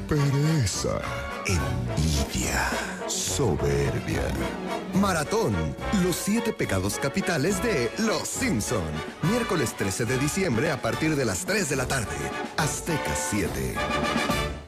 pereza, envidia, soberbia. Maratón, los 7 pecados capitales de Los Simpson. Miércoles 13 de diciembre a partir de las 3 de la tarde. Azteca 7.